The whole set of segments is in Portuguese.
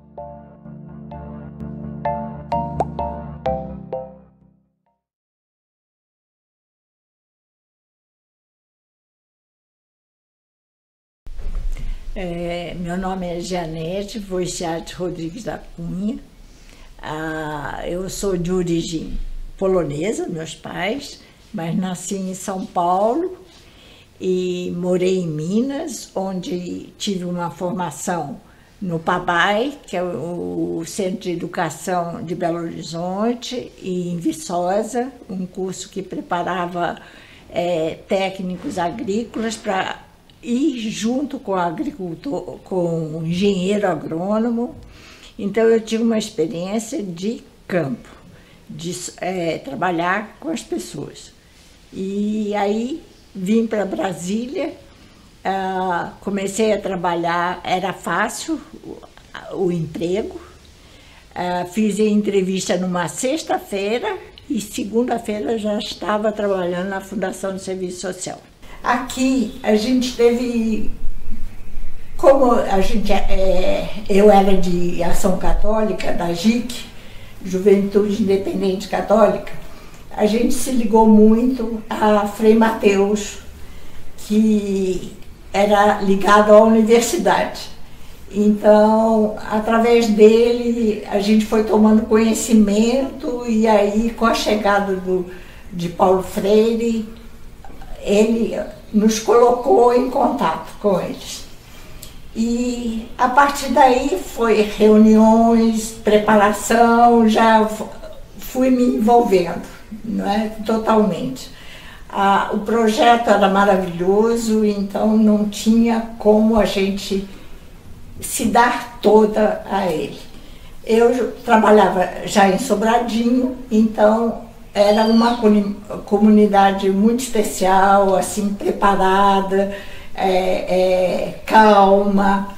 Meu nome é Janete Wojciech Rodrigues da Cunha. Eu sou de origem polonesa, meus pais, mas nasci em São Paulo e morei em Minas, onde tive uma formação no PABAI, que é o Centro de Educação de Belo Horizonte, e em Viçosa, um curso que preparava técnicos agrícolas para ir junto com o agricultor, com o engenheiro agrônomo. Então eu tive uma experiência de campo, de trabalhar com as pessoas. E aí vim para Brasília, comecei a trabalhar, era fácil o emprego. Fiz a entrevista numa sexta-feira e segunda-feira já estava trabalhando na Fundação de Serviço Social. Aqui a gente teve, como eu era de Ação Católica, da JIC, Juventude Independente Católica, a gente se ligou muito a Frei Mateus, que era ligado à universidade. Então, através dele, a gente foi tomando conhecimento e aí, com a chegada de Paulo Freire, ele nos colocou em contato com eles. E a partir daí foi reuniões, preparação, já fui me envolvendo, não é? Totalmente. O projeto era maravilhoso, então não tinha como a gente se dar toda a ele. Eu trabalhava já em Sobradinho, então era uma comunidade muito especial, assim, preparada, calma.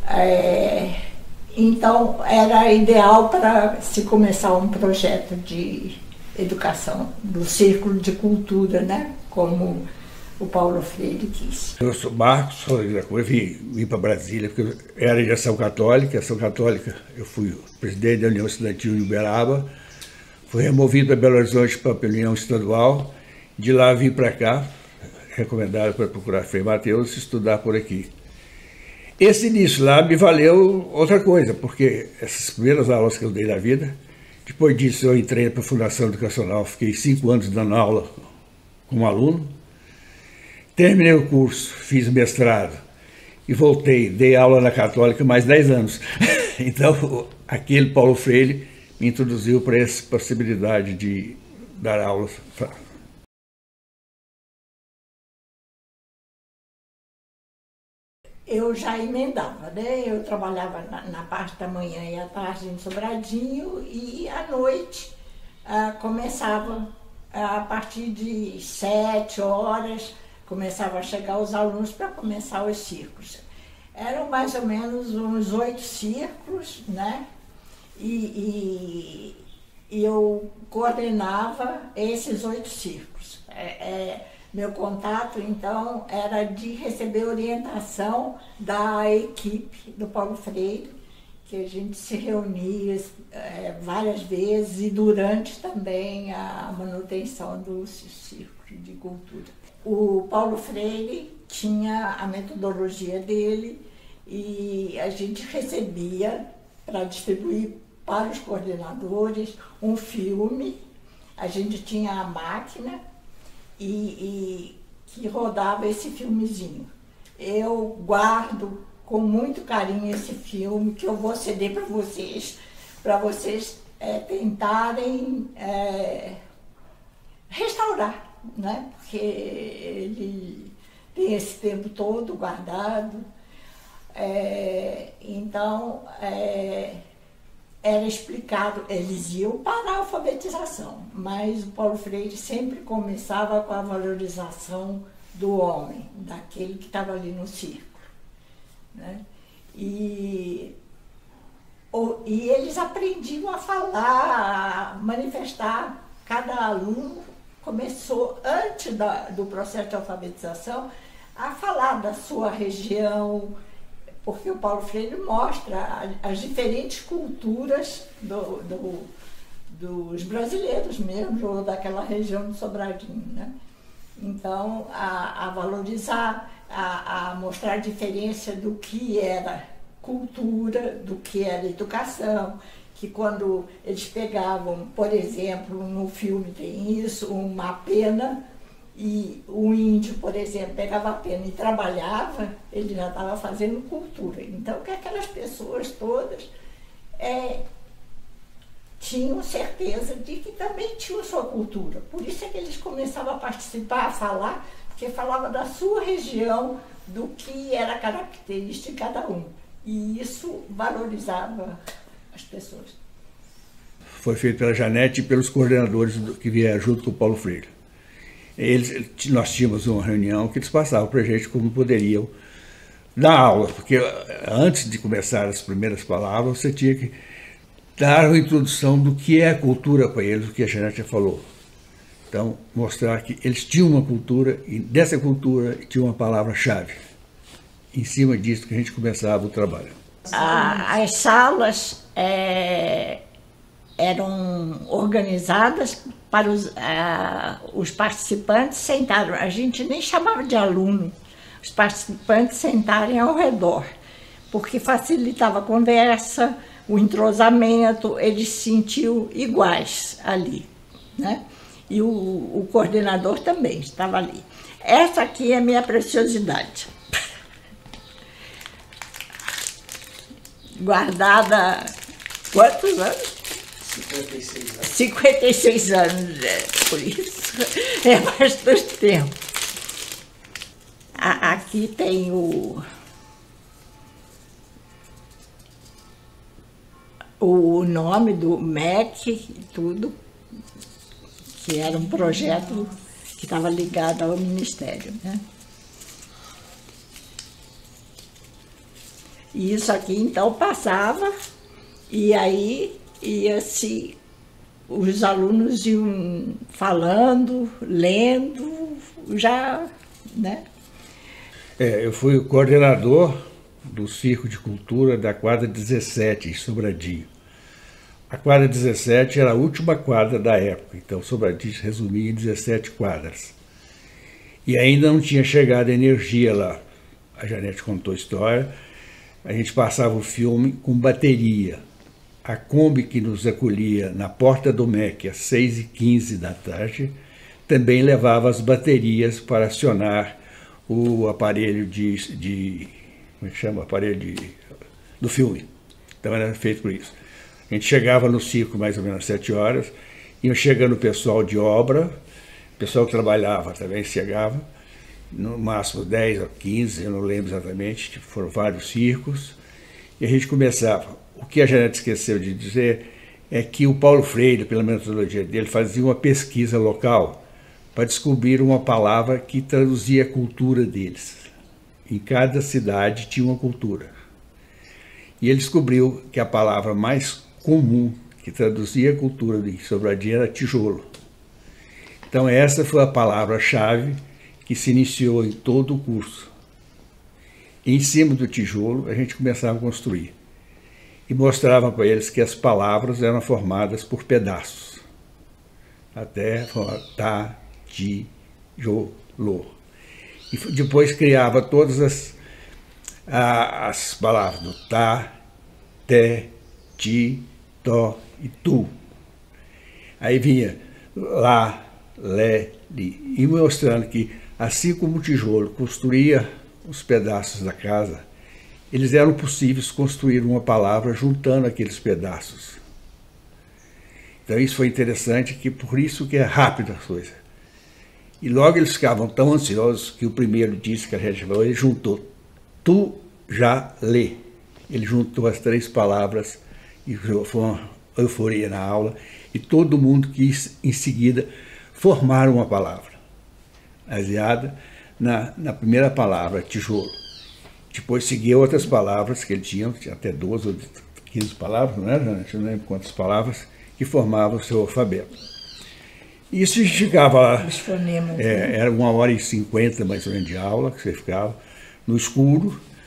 Então era ideal para se começar um projeto de educação, do Círculo de Cultura, né? Como o Paulo Freire quis. Eu sou Marcos, vim para Brasília, porque eu era de Ação Católica. Ação Católica, eu fui presidente da União Estudantil de Uberaba, fui removido a Belo Horizonte para a União Estadual, de lá vim para cá, recomendado para procurar Frei Mateus e estudar por aqui. Esse início lá me valeu outra coisa, porque essas primeiras aulas que eu dei na vida, depois disso eu entrei para a Fundação Educacional, fiquei 5 anos dando aula como aluno, terminei o curso, fiz mestrado e voltei, dei aula na Católica mais 10 anos. Então, aquele Paulo Freire me introduziu para essa possibilidade de dar aulas. Eu já emendava, né? Eu trabalhava na parte da manhã e à tarde em Sobradinho e à noite começava, a partir de 7 horas, começava a chegar os alunos para começar os círculos. Eram mais ou menos uns 8 círculos, né? E eu coordenava esses 8 círculos. Meu contato, então, era de receber orientação da equipe do Paulo Freire, que a gente se reunia várias vezes e durante também a manutenção do Círculo de Cultura. O Paulo Freire tinha a metodologia dele e a gente recebia para distribuir para os coordenadores um filme. A gente tinha a máquina e que rodava esse filmezinho. Eu guardo com muito carinho esse filme, que eu vou ceder para vocês tentarem restaurar, né? Porque ele tem esse tempo todo guardado. Então, era explicado, eles iam para a alfabetização, mas o Paulo Freire sempre começava com a valorização do homem, daquele que estava ali no círculo, né? E eles aprendiam a falar, a manifestar. Cada aluno começou, antes do processo de alfabetização, a falar da sua região, porque o Paulo Freire mostra as diferentes culturas dos brasileiros mesmo, ou daquela região de Sobradinho, né? Então, a valorizar, a mostrar a diferença do que era cultura, do que era educação, que quando eles pegavam, por exemplo, no filme tem isso, uma pena, e o índio, por exemplo, pegava a pena e trabalhava, ele já estava fazendo cultura. Então, que aquelas pessoas todas tinham certeza de que também tinham sua cultura. Por isso é que eles começavam a participar, a falar, porque falava da sua região, do que era característica de cada um. E isso valorizava as pessoas. Foi feito pela Janete e pelos coordenadores que vieram junto com o Paulo Freire. Nós tínhamos uma reunião que eles passavam para a gente como poderiam dar aula, porque antes de começar as primeiras palavras, você tinha que dar uma introdução do que é a cultura para eles, o que a Janete já falou. Então, mostrar que eles tinham uma cultura, e dessa cultura tinha uma palavra-chave. Em cima disso que a gente começava o trabalho. As salas eram organizadas para os participantes sentarem. A gente nem chamava de aluno, os participantes sentarem ao redor, porque facilitava a conversa, o entrosamento, eles se sentiam iguais ali, né? E o coordenador também estava ali. Essa aqui é a minha preciosidade. Guardada, quantos anos? 56 anos. 56 anos, por isso é bastante tempo. Aqui tem o nome do MEC e tudo, que era um projeto que estava ligado ao Ministério, né? E isso aqui, então, passava, e aí os alunos iam falando, lendo, já, né? Eu fui o coordenador do Circo de Cultura da quadra 17, em Sobradinho. A quadra 17 era a última quadra da época, então Sobradinho se resumia em 17 quadras. E ainda não tinha chegado a energia lá. A Janete contou a história. A gente passava o filme com bateria. A Kombi que nos acolhia na porta do MEC às 6h15 da tarde também levava as baterias para acionar o aparelho como é que chama? O aparelho do filme. Então era feito por isso. A gente chegava no circo mais ou menos às 7 horas, ia chegando o pessoal de obra, o pessoal que trabalhava também chegava, no máximo 10 ou 15, eu não lembro exatamente, foram vários circos, e a gente começava. O que a Janete esqueceu de dizer é que o Paulo Freire, pela metodologia dele, fazia uma pesquisa local para descobrir uma palavra que traduzia a cultura deles. Em cada cidade tinha uma cultura. E ele descobriu que a palavra mais comum que traduzia a cultura de Sobradinho era tijolo. Então essa foi a palavra-chave que se iniciou em todo o curso. E em cima do tijolo a gente começava a construir. E mostrava para eles que as palavras eram formadas por pedaços. Até formar tá, ti, jo, lo. E depois criava todas as palavras do tá, te, ti, to e tu. Aí vinha lá, lé, li, e mostrando que, assim como o tijolo construía os pedaços da casa, eles eram possíveis construir uma palavra juntando aqueles pedaços. Então isso foi interessante, que por isso que é rápida a coisa. E logo eles ficavam tão ansiosos que o primeiro disse que a gente falou, ele juntou tu, já, lê. Ele juntou as 3 palavras e foi uma euforia na aula e todo mundo quis em seguida formar uma palavra, baseada na primeira palavra, tijolo. Depois seguia outras palavras que ele tinha até 12 ou 15 palavras, não era, Janete? Eu não lembro quantas palavras, que formavam o seu alfabeto. Isso ficava lá, os fonemas, né? Era 1h50 mais ou menos de aula, que você ficava no escuro,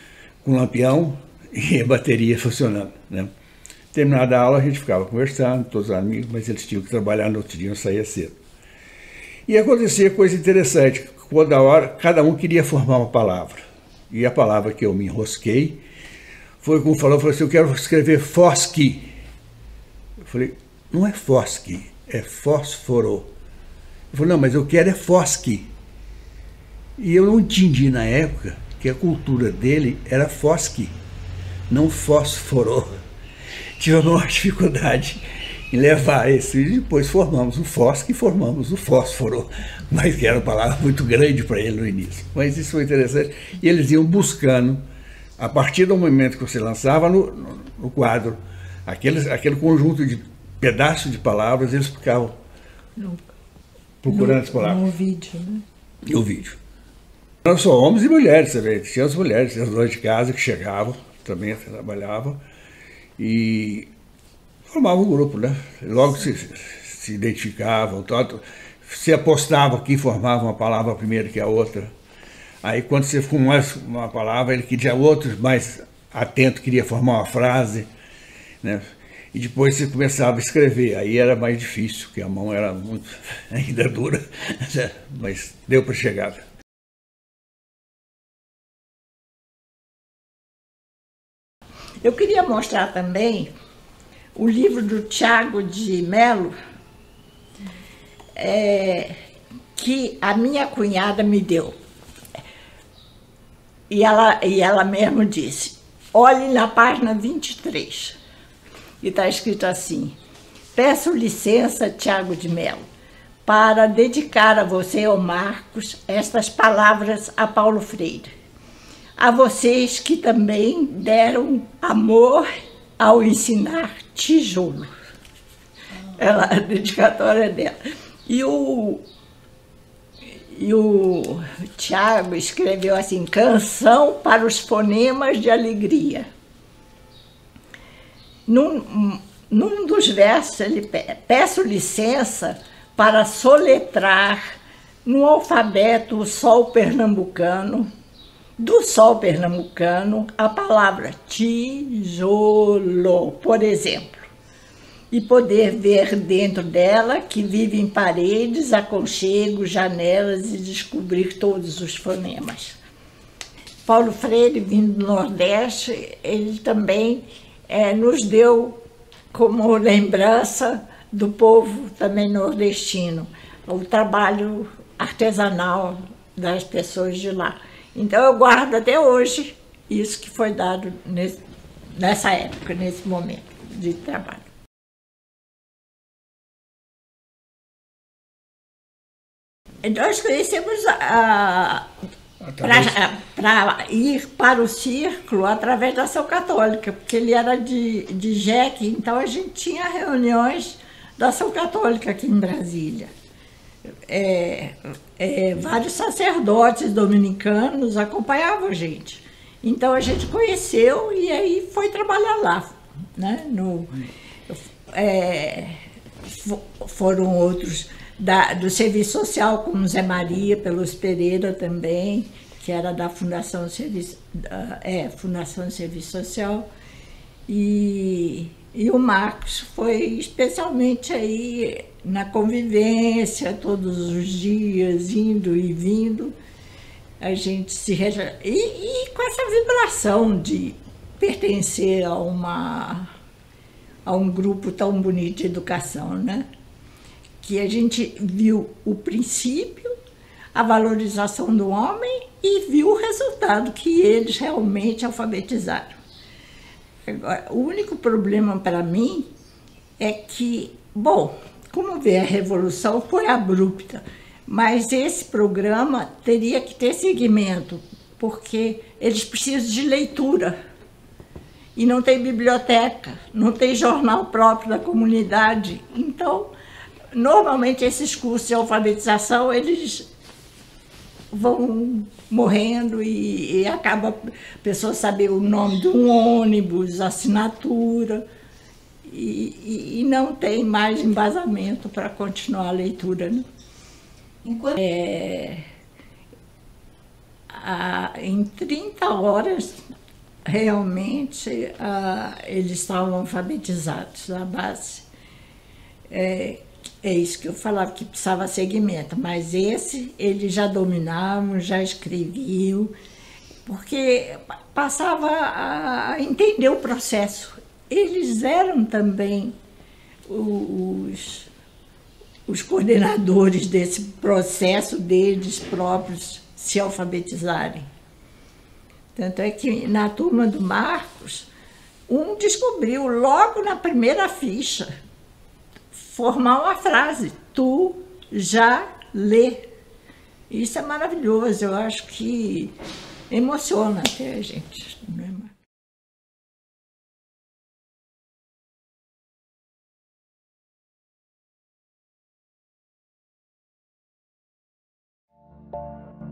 com lampião e a bateria funcionando, né? Terminada a aula, a gente ficava conversando, todos os amigos, mas eles tinham que trabalhar no outro dia, eu saía cedo. E acontecia coisa interessante, quando a hora, cada um queria formar uma palavra. E a palavra que eu me enrosquei foi como falou assim, eu quero escrever fosqui. Eu falei, não é fosqui, é fósforo. Eu falei, não, mas eu quero é fosqui. E eu não entendi na época que a cultura dele era fosqui, não fósforo. Tive a maior dificuldade em levar isso. E depois formamos o fosqui e formamos o fósforo, mas que era uma palavra muito grande para ele no início. Mas isso foi interessante. E eles iam buscando, a partir do momento que você lançava no quadro, aquele conjunto de pedaços de palavras, eles ficavam procurando as palavras. No vídeo, né? No vídeo. Não só homens e mulheres também. Tinha as mulheres, tinha as donas de casa que chegavam, também trabalhavam, e formavam um grupo, né? Logo se identificavam, tanto, se apostavam que formavam uma palavra primeiro que a outra. Aí quando você formasse uma palavra, ele queria outro mais atento, queria formar uma frase, né? E depois você começava a escrever, aí era mais difícil, porque a mão era muito ainda dura, mas deu para chegar. Eu queria mostrar também o livro do Tiago de Mello, que a minha cunhada me deu. E ela mesma disse, olhe na página 23. E está escrito assim, peço licença, Tiago de Mello, para dedicar a você, ô Marcos, estas palavras a Paulo Freire. A vocês que também deram amor ao ensinar tijolo. A dedicatória dela. E o Tiago escreveu assim, canção para os fonemas de alegria. Num dos versos, ele peço licença para soletrar no alfabeto o sol pernambucano, do sol pernambucano, a palavra tijolo, por exemplo, e poder ver dentro dela que vive em paredes, aconchegos, janelas e descobrir todos os fonemas. Paulo Freire, vindo do Nordeste, ele também nos deu como lembrança do povo também nordestino, o trabalho artesanal das pessoas de lá. Então eu guardo até hoje isso que foi dado nessa época, nesse momento de trabalho. Nós conhecemos para ir para o círculo através da Ação Católica, porque ele era de Jeque, então a gente tinha reuniões da Ação Católica aqui em Brasília. Vários sacerdotes dominicanos acompanhavam a gente. Então a gente conheceu e aí foi trabalhar lá, né? Foram outros do Serviço Social, como Zé Maria Pelos Pereira também, que era da Fundação Fundação Serviço Social. E o Marcos foi especialmente aí na convivência, todos os dias, indo e vindo, a gente e com essa vibração de pertencer a um grupo tão bonito de educação, né? Que a gente viu o princípio, a valorização do homem e viu o resultado que eles realmente alfabetizaram. Agora, o único problema para mim é que, bom, como vê, a revolução foi abrupta, mas esse programa teria que ter seguimento, porque eles precisam de leitura. E não tem biblioteca, não tem jornal próprio da comunidade. Então, normalmente esses cursos de alfabetização, eles vão morrendo e acaba a pessoa saber o nome de um ônibus, assinatura, e não tem mais embasamento para continuar a leitura, né? Em 30 horas realmente eles estavam alfabetizados, a base. É isso que eu falava, que precisava segmento, mas esse eles já dominavam, já escreviam, porque passava a entender o processo. Eles eram também os coordenadores desse processo deles próprios se alfabetizarem. Tanto é que na turma do Marcos, um descobriu logo na primeira ficha formar uma frase: tu já lê. Isso é maravilhoso, eu acho que emociona até a gente, não é?